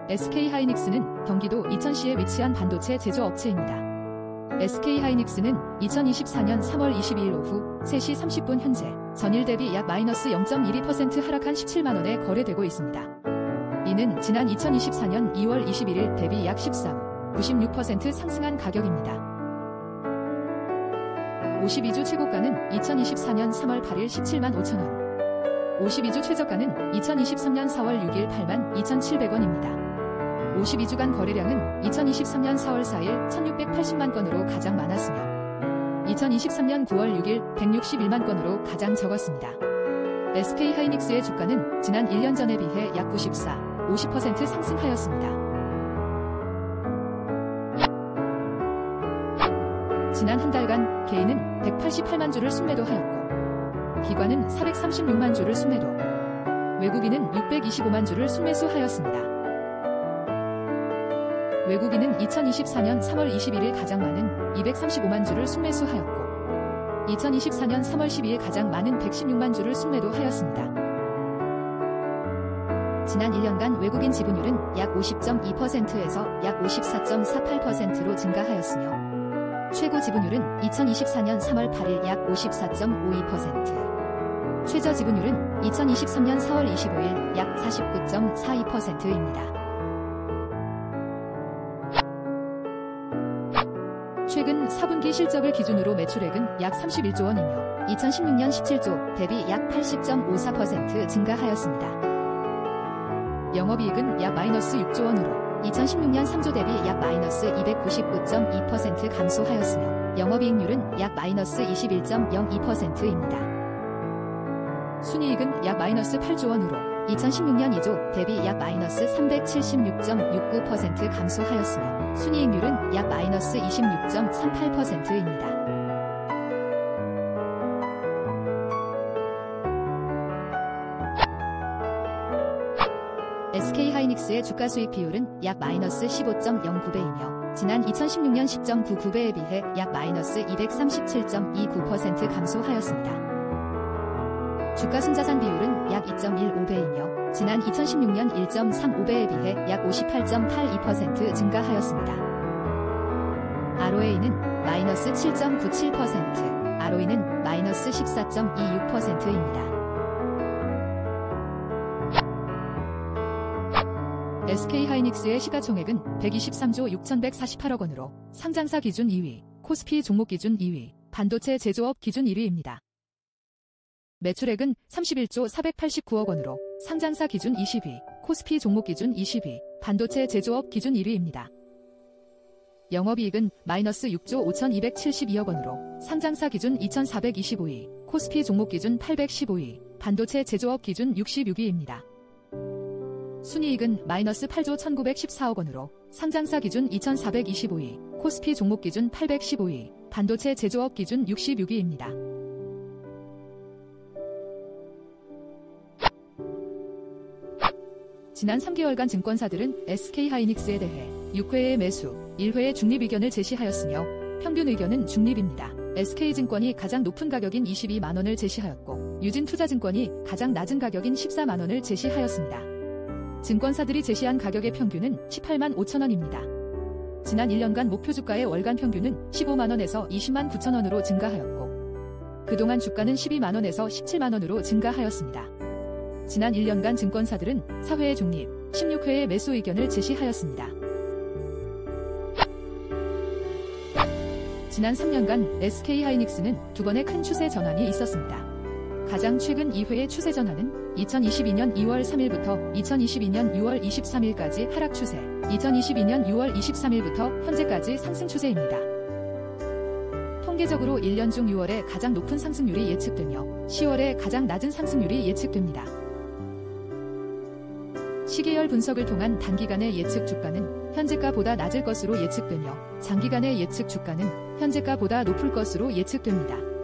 SK하이닉스는 경기도 이천시에 위치한 반도체 제조업체입니다. SK하이닉스는 2024년 3월 22일 오후 3시 30분 현재 전일 대비 약 -0.12% 하락한 17만원에 거래되고 있습니다. 이는 지난 2024년 2월 21일 대비 약 13.96% 상승한 가격입니다. 52주 최고가는 2024년 3월 8일 17만 5천원, 52주 최저가는 2023년 4월 6일 8만 2,700원입니다. 52주간 거래량은 2023년 4월 4일 1,680만 건으로 가장 많았으며 2023년 9월 6일 161만 건으로 가장 적었습니다. SK하이닉스의 주가는 지난 1년 전에 비해 약 50% 상승하였습니다. 지난 한 달간 개인은 188만 주를 순매도하였고 기관은 436만 주를 순매도, 외국인은 625만 주를 순매수하였습니다. 외국인은 2024년 3월 21일 가장 많은 235만 주를 순매수하였고 2024년 3월 12일 가장 많은 116만 주를 순매도하였습니다. 지난 1년간 외국인 지분율은 약 50.2%에서 약 54.48%로 증가하였으며 최고 지분율은 2024년 3월 8일 약 54.52%, 최저 지분율은 2023년 4월 25일 약 49.42%입니다. 최근 4분기 실적을 기준으로 매출액은 약 31조 원이며 2016년 17조 대비 약 80.54% 증가하였습니다. 영업이익은 약 -6조 원으로 2016년 3조 대비 약 -299.2% 감소하였으며 영업이익률은 약 -21.02%입니다. 순이익은 약 -8조 원으로 2016년 2조 대비 약 -376.69% 감소하였으며 순이익률은 약 -26.38%입니다. SK하이닉스의 주가 수익 비율은 약 -15.09배이며 지난 2016년 10.99배에 비해 약 -237.29% 감소하였습니다. 주가 순자산 비율은 약 2.15배이며 지난 2016년 1.35배에 비해 약 58.82% 증가하였습니다. ROA는 -7.97%, ROE는 -14.26%입니다. SK하이닉스의 시가총액은 123조 6,148억 원으로 상장사 기준 2위, 코스피 종목 기준 2위, 반도체 제조업 기준 1위입니다. 매출액은 31조 489억 원으로 상장사 기준 20위, 코스피 종목 기준 20위, 반도체 제조업 기준 1위입니다. 영업이익은 -6조 5,272억 원으로 상장사 기준 2,425위, 코스피 종목 기준 815위, 반도체 제조업 기준 66위입니다. 순이익은 -8조 1,914억 원으로 상장사 기준 2,425위, 코스피 종목 기준 815위, 반도체 제조업 기준 66위입니다. 지난 3개월간 증권사들은 SK하이닉스에 대해 6회의 매수, 1회의 중립 의견을 제시하였으며 평균 의견은 중립입니다. SK증권이 가장 높은 가격인 22만원을 제시하였고 유진투자증권이 가장 낮은 가격인 14만원을 제시하였습니다. 증권사들이 제시한 가격의 평균은 18만 5천원입니다. 지난 1년간 목표 주가의 월간 평균은 15만원에서 20만 9천원으로 증가하였고 그동안 주가는 12만원에서 17만원으로 증가하였습니다. 지난 1년간 증권사들은 4회의 중립, 16회의 매수 의견을 제시하였습니다. 지난 3년간 SK하이닉스는 2번의 큰 추세 전환이 있었습니다. 가장 최근 2회의 추세 전환은 2022년 2월 3일부터 2022년 6월 23일까지 하락 추세, 2022년 6월 23일부터 현재까지 상승 추세입니다. 통계적으로 1년 중 6월에 가장 높은 상승률이 예측되며 10월에 가장 낮은 상승률이 예측됩니다. 시계열 분석을 통한 단기간의 예측 주가는 현재가보다 낮을 것으로 예측되며 장기간의 예측 주가는 현재가보다 높을 것으로 예측됩니다.